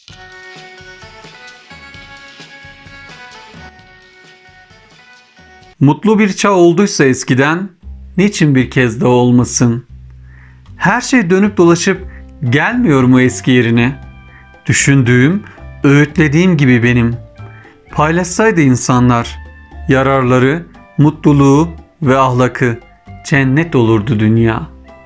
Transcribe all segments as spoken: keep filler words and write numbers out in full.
Mutlu bir çağ olduysa eskiden, niçin bir kez daha olmasın? Her şey dönüp dolaşıp gelmiyor mu eski yerine? Düşündüğüm, öğütlediğim gibi benim. Paylaşsaydı insanlar yararları, mutluluğu ve ahlakı, cennet olurdu dünya.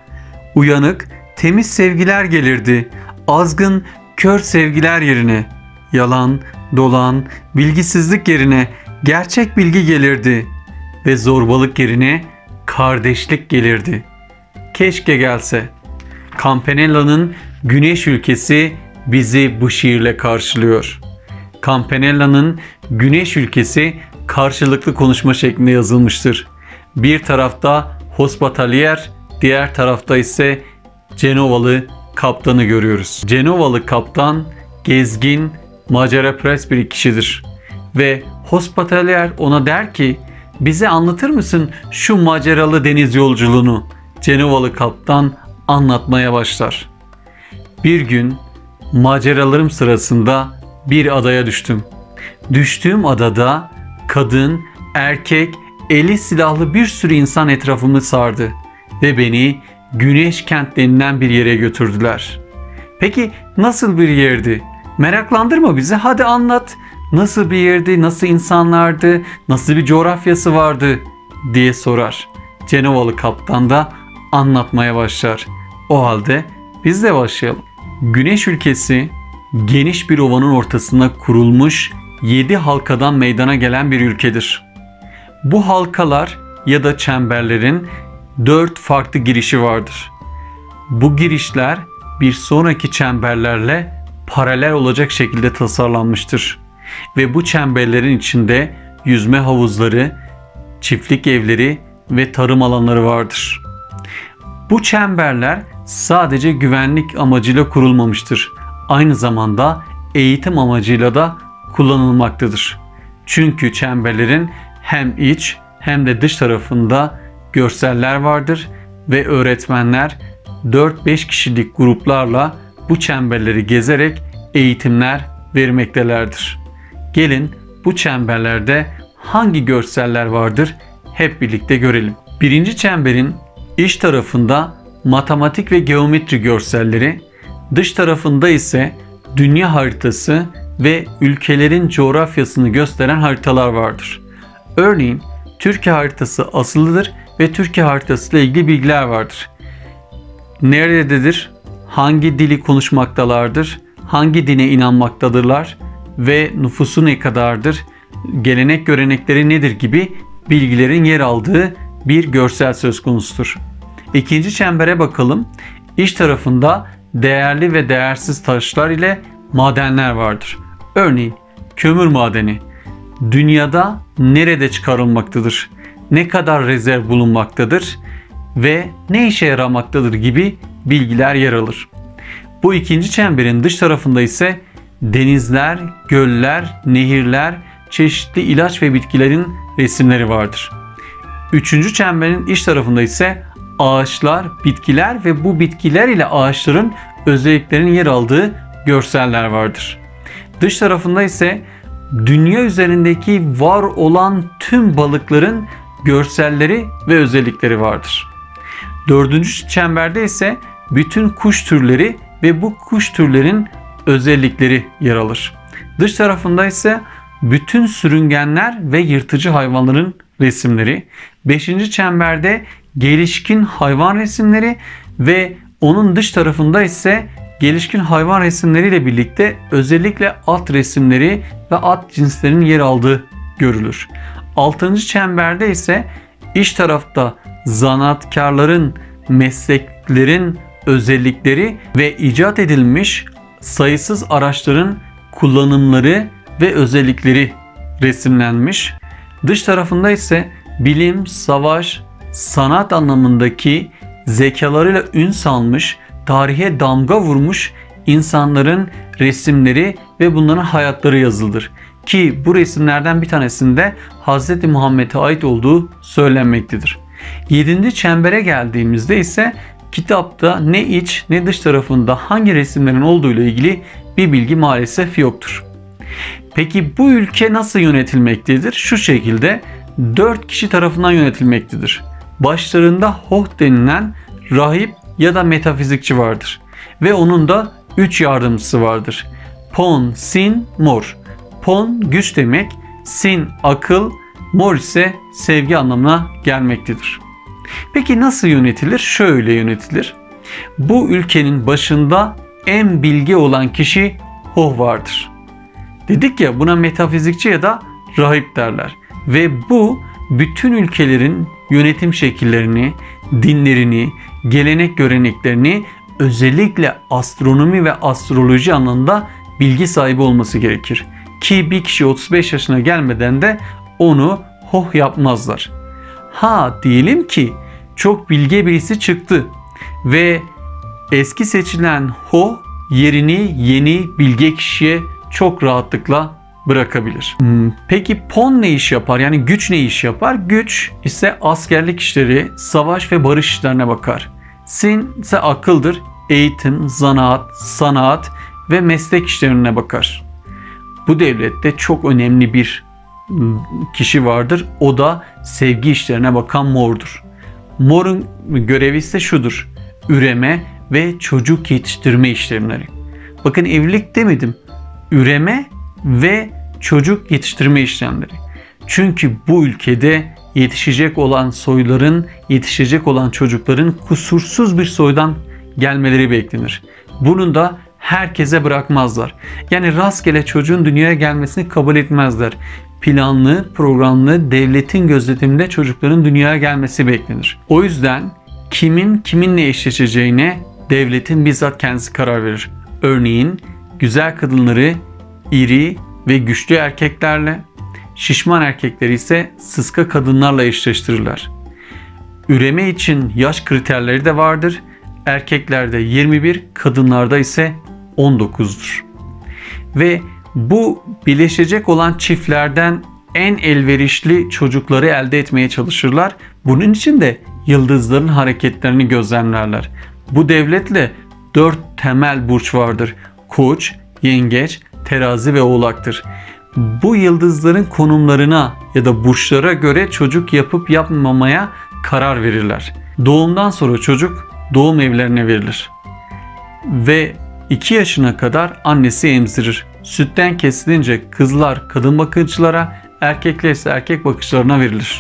Uyanık, temiz sevgiler gelirdi, azgın, kör sevgiler yerine. Yalan, dolan, bilgisizlik yerine gerçek bilgi gelirdi ve zorbalık yerine kardeşlik gelirdi. Keşke gelse. Campanella'nın Güneş Ülkesi bizi bu şiirle karşılıyor. Campanella'nın Güneş Ülkesi karşılıklı konuşma şeklinde yazılmıştır. Bir tarafta Hospitalier, diğer tarafta ise Cenovalı kaptanı görüyoruz. Cenovalı kaptan gezgin, maceraperest bir kişidir. Ve Hospitalier ona der ki, bize anlatır mısın şu maceralı deniz yolculuğunu? Cenovalı kaptan anlatmaya başlar. Bir gün maceralarım sırasında bir adaya düştüm. Düştüğüm adada kadın, erkek, eli silahlı bir sürü insan etrafımı sardı ve beni Güneş Kent denilen bir yere götürdüler. Peki nasıl bir yerdi? Meraklandırma bizi, hadi anlat. Nasıl bir yerdi, nasıl insanlardı, nasıl bir coğrafyası vardı diye sorar. Cenovalı kaptan da anlatmaya başlar. O halde biz de başlayalım. Güneş Ülkesi geniş bir ovanın ortasında kurulmuş yedi halkadan meydana gelen bir ülkedir. Bu halkalar ya da çemberlerin dört farklı girişi vardır. Bu girişler bir sonraki çemberlerle paralel olacak şekilde tasarlanmıştır. Ve bu çemberlerin içinde yüzme havuzları, çiftlik evleri ve tarım alanları vardır. Bu çemberler sadece güvenlik amacıyla kurulmamıştır. Aynı zamanda eğitim amacıyla da kullanılmaktadır. Çünkü çemberlerin hem iç hem de dış tarafında görseller vardır ve öğretmenler dört beş kişilik gruplarla bu çemberleri gezerek eğitimler vermektelerdir. Gelin bu çemberlerde hangi görseller vardır hep birlikte görelim. Birinci çemberin iç tarafında matematik ve geometri görselleri, dış tarafında ise dünya haritası ve ülkelerin coğrafyasını gösteren haritalar vardır. Örneğin Türkiye haritası asılıdır ve Türkiye haritası ile ilgili bilgiler vardır. Nerededir? Hangi dili konuşmaktalardır? Hangi dine inanmaktadırlar? Ve nüfusu ne kadardır? Gelenek görenekleri nedir gibi bilgilerin yer aldığı bir görsel söz konusudur. İkinci çembere bakalım. İç tarafında değerli ve değersiz taşlar ile madenler vardır. Örneğin kömür madeni dünyada nerede çıkarılmaktadır? Ne kadar rezerv bulunmaktadır? Ve ne işe yaramaktadır gibi bilgiler yer alır. Bu ikinci çemberin dış tarafında ise denizler, göller, nehirler, çeşitli ilaç ve bitkilerin resimleri vardır. Üçüncü çemberin iç tarafında ise ağaçlar, bitkiler ve bu bitkiler ile ağaçların özelliklerinin yer aldığı görseller vardır. Dış tarafında ise dünya üzerindeki var olan tüm balıkların görselleri ve özellikleri vardır. Dördüncü çemberde ise bütün kuş türleri ve bu kuş türlerin özellikleri yer alır. Dış tarafında ise bütün sürüngenler ve yırtıcı hayvanların resimleri. Beşinci çemberde gelişkin hayvan resimleri ve onun dış tarafında ise gelişkin hayvan resimleriyle birlikte özellikle at resimleri ve at cinslerinin yer aldığı görülür. Altıncı çemberde ise iç tarafta zanaatkarların, mesleklerin özellikleri ve icat edilmiş sayısız araçların kullanımları ve özellikleri resimlenmiş. Dış tarafında ise bilim, savaş, sanat anlamındaki zekalarıyla ün salmış, tarihe damga vurmuş insanların resimleri ve bunların hayatları yazılıdır. Ki bu resimlerden bir tanesinde Hz. Muhammed'e ait olduğu söylenmektedir. Yedinci çembere geldiğimizde ise kitapta ne iç ne dış tarafında hangi resimlerin olduğu ile ilgili bir bilgi maalesef yoktur. Peki bu ülke nasıl yönetilmektedir? Şu şekilde dört kişi tarafından yönetilmektedir. Başlarında Hoh denilen rahip ya da metafizikçi vardır. Ve onun da üç yardımcısı vardır. Pon, Sin, Mor. Pon güç demek, Sin akıl, Mor ise sevgi anlamına gelmektedir. Peki nasıl yönetilir? Şöyle yönetilir. Bu ülkenin başında en bilge olan kişi Hoh vardır. Dedik ya, buna metafizikçi ya da rahip derler. Ve bu bütün ülkelerin yönetim şekillerini, dinlerini, gelenek göreneklerini, özellikle astronomi ve astroloji alanında bilgi sahibi olması gerekir. Ki bir kişi otuz beş yaşına gelmeden de onu Hoh yapmazlar. Ha diyelim ki çok bilge birisi çıktı ve eski seçilen Hoh yerini yeni bilge kişiye çok rahatlıkla bırakabilir. Hmm, peki Pon ne iş yapar? Yani güç ne iş yapar? Güç ise askerlik işleri, savaş ve barış işlerine bakar. Sin ise akıldır, eğitim, zanaat, sanat ve meslek işlerine bakar. Bu devlette çok önemli bir kişi vardır. O da sevgi işlerine bakan Mor'dur. Mor'un görevi ise şudur: üreme ve çocuk yetiştirme işlemleri. Bakın, evlilik demedim. Üreme ve çocuk yetiştirme işlemleri. Çünkü bu ülkede yetişecek olan soyların, yetişecek olan çocukların kusursuz bir soydan gelmeleri beklenir. Bunu da herkese bırakmazlar. Yani rastgele çocuğun dünyaya gelmesini kabul etmezler. Planlı, programlı, devletin gözetiminde çocukların dünyaya gelmesi beklenir. O yüzden kimin kiminle eşleşeceğine devletin bizzat kendisi karar verir. Örneğin güzel kadınları iri ve güçlü erkeklerle, şişman erkekleri ise sıska kadınlarla eşleştirirler. Üreme için yaş kriterleri de vardır. Erkeklerde yirmi bir, kadınlarda ise on dokuzdur. Ve bu birleşecek olan çiftlerden en elverişli çocukları elde etmeye çalışırlar. Bunun için de yıldızların hareketlerini gözlemlerler. Bu devletle dört temel burç vardır: Koç, Yengeç, Terazi ve Oğlak'tır. Bu yıldızların konumlarına ya da burçlara göre çocuk yapıp yapmamaya karar verirler. Doğumdan sonra çocuk doğum evlerine verilir. Ve iki yaşına kadar annesi emzirir. Sütten kesilince kızlar kadın bakıcılara, erkekler ise erkek bakıcılarına verilir.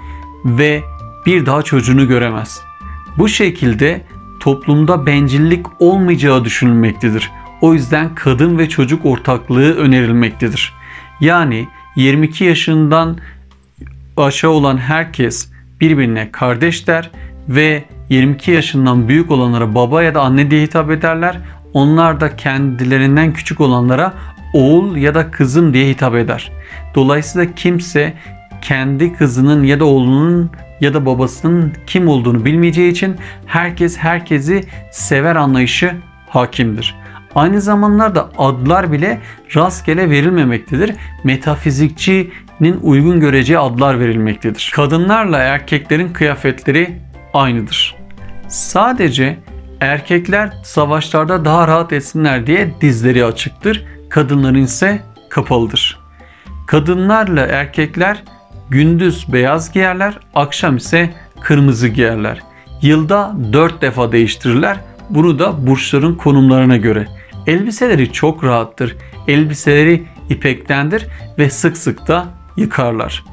Ve bir daha çocuğunu göremez. Bu şekilde toplumda bencillik olmayacağı düşünülmektedir. O yüzden kadın ve çocuk ortaklığı önerilmektedir. Yani yirmi iki yaşından aşağı olan herkes birbirine kardeş der ve yirmi iki yaşından büyük olanlara baba ya da anne diye hitap ederler. Onlar da kendilerinden küçük olanlara oğul ya da kızım diye hitap eder. Dolayısıyla kimse kendi kızının ya da oğlunun ya da babasının kim olduğunu bilmeyeceği için herkes herkesi sever anlayışı hakimdir. Aynı zamanlarda adlar bile rastgele verilmemektedir. Metafizikçinin uygun göreceği adlar verilmektedir. Kadınlarla erkeklerin kıyafetleri aynıdır. Sadece erkekler savaşlarda daha rahat etsinler diye dizleri açıktır. Kadınların ise kapalıdır. Kadınlarla erkekler gündüz beyaz giyerler, akşam ise kırmızı giyerler. Yılda dört defa değiştirirler. Bunu da burçların konumlarına göre. Elbiseleri çok rahattır. Elbiseleri ipektendir ve sık sık da yıkarlar.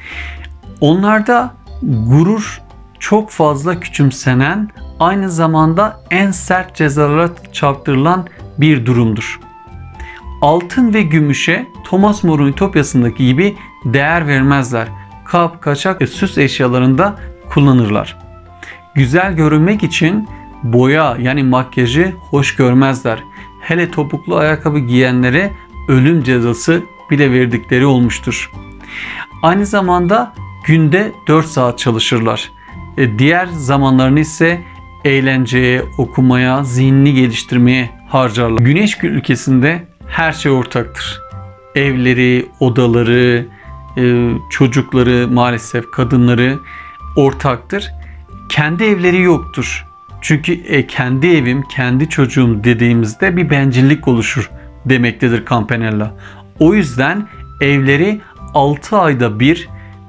Onlarda gurur çok fazla küçümsenen, aynı zamanda en sert cezalara çarptırılan bir durumdur. Altın ve gümüşe Thomas More'un Ütopyası'ndaki gibi değer vermezler. Kap, kaçak ve süs eşyalarında kullanırlar. Güzel görünmek için boya yani makyajı hoş görmezler. Hele topuklu ayakkabı giyenlere ölüm cezası bile verdikleri olmuştur. Aynı zamanda günde dört saat çalışırlar. E, diğer zamanlarını ise eğlenceye, okumaya, zihnini geliştirmeye harcarlar. Güneş ülkesinde her şey ortaktır. Evleri, odaları, e, çocukları, maalesef kadınları ortaktır. Kendi evleri yoktur. Çünkü e, kendi evim, kendi çocuğum dediğimizde bir bencillik oluşur. demektedir Campanella. O yüzden evleri altı ayda bir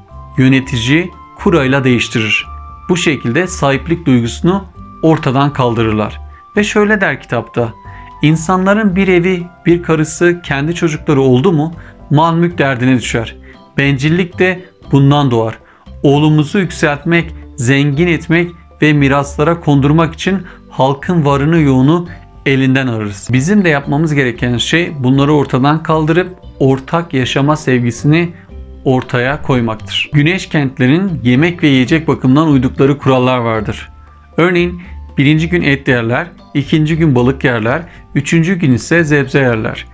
yönetici kurayla değiştirir. Bu şekilde sahiplik duygusunu ortadan kaldırırlar. Ve şöyle der kitapta: İnsanların bir evi, bir karısı, kendi çocukları oldu mu mal mülk derdine düşer. Bencillik de bundan doğar. Oğlumuzu yükseltmek, zengin etmek ve miraslara kondurmak için halkın varını yoğunu elinden ararız. Bizim de yapmamız gereken şey bunları ortadan kaldırıp ortak yaşama sevgisini ortaya koymaktır. Güneş kentlerin yemek ve yiyecek bakımından uydukları kurallar vardır. Örneğin birinci gün et yerler, ikinci gün balık yerler, üçüncü gün ise sebze yerler.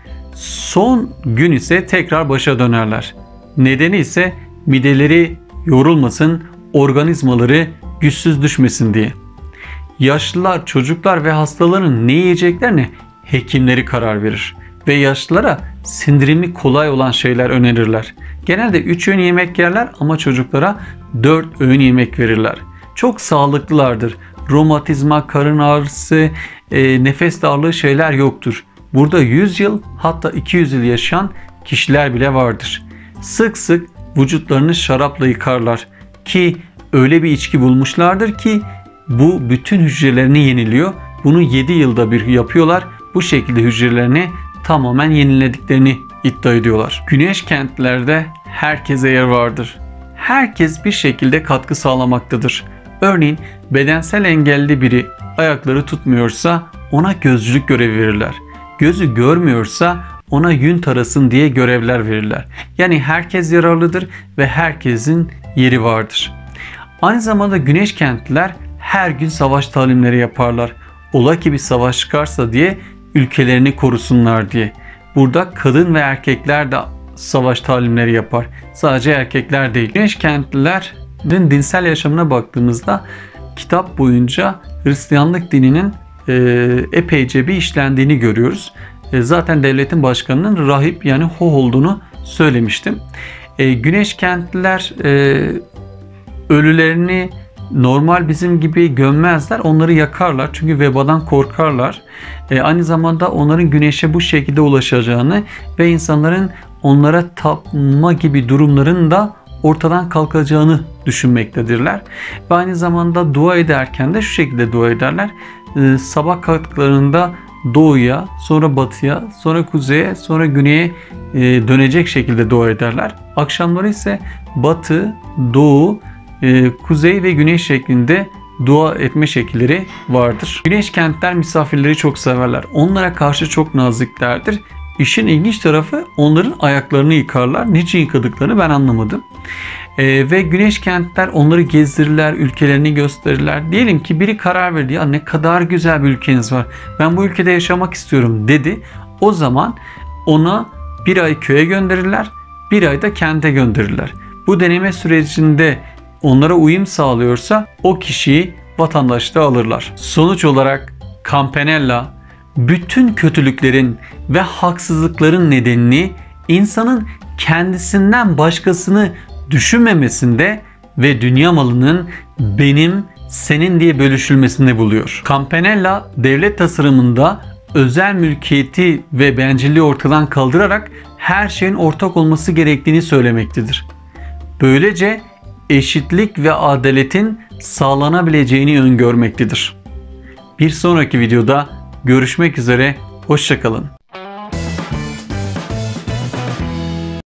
Son gün ise tekrar başa dönerler. Nedeni ise mideleri yorulmasın, organizmaları güçsüz düşmesin diye. Yaşlılar, çocuklar ve hastaların ne yiyeceklerine hekimleri karar verir ve yaşlılara sindirimi kolay olan şeyler önerirler. Genelde üç öğün yemek yerler ama çocuklara dört öğün yemek verirler. Çok sağlıklılardır. Romatizma, karın ağrısı, e, nefes darlığı şeyler yoktur. Burada yüz yıl hatta iki yüz yıl yaşayan kişiler bile vardır. Sık sık vücutlarını şarapla yıkarlar ki öyle bir içki bulmuşlardır ki bu bütün hücrelerini yeniliyor. Bunu yedi yılda bir yapıyorlar. Bu şekilde hücrelerini tamamen yenilediklerini iddia ediyorlar. Güneş kentlerde herkese yer vardır. Herkes bir şekilde katkı sağlamaktadır. Örneğin bedensel engelli biri ayakları tutmuyorsa ona gözcülük görevi verirler. Gözü görmüyorsa ona yün tarasın diye görevler verirler. Yani herkes yararlıdır ve herkesin yeri vardır. Aynı zamanda güneş kentliler her gün savaş talimleri yaparlar. Ola ki bir savaş çıkarsa diye ülkelerini korusunlar diye. Burada kadın ve erkekler de savaş talimleri yapar. Sadece erkekler değil. Güneş kentlilerin dinsel yaşamına baktığımızda kitap boyunca Hristiyanlık dininin e, epeyce bir işlendiğini görüyoruz. E, zaten devletin başkanının rahip yani Ho olduğunu söylemiştim. E, güneş kentliler e, ölülerini normal bizim gibi gömmezler. Onları yakarlar. Çünkü vebadan korkarlar. E, aynı zamanda onların güneşe bu şekilde ulaşacağını ve insanların onlara tapma gibi durumların da ortadan kalkacağını düşünmektedirler. Ve aynı zamanda dua ederken de şu şekilde dua ederler. E, sabah kalktıklarında doğuya, sonra batıya, sonra kuzeye, sonra güneye e, dönecek şekilde dua ederler. Akşamları ise batı, doğu, e, kuzey ve güney şeklinde dua etme şekilleri vardır. Güneş kentler misafirleri çok severler. Onlara karşı çok naziklerdir. İşin ilginç tarafı onların ayaklarını yıkarlar. Niçin yıkadıklarını ben anlamadım. Ee, ve güneş kentler onları gezdirirler, ülkelerini gösterirler. Diyelim ki biri karar verdi, ya ne kadar güzel bir ülkeniz var, ben bu ülkede yaşamak istiyorum dedi. O zaman ona bir ay köye gönderirler, bir ay da kente gönderirler. Bu deneme sürecinde onlara uyum sağlıyorsa o kişiyi vatandaşlığa alırlar. Sonuç olarak Campanella bütün kötülüklerin ve haksızlıkların nedenini insanın kendisinden başkasını düşünmemesinde ve dünya malının benim, senin diye bölüşülmesinde buluyor. Campanella devlet tasarımında özel mülkiyeti ve bencilliği ortadan kaldırarak her şeyin ortak olması gerektiğini söylemektedir. Böylece eşitlik ve adaletin sağlanabileceğini öngörmektedir. Bir sonraki videoda görüşmek üzere, hoşça kalın.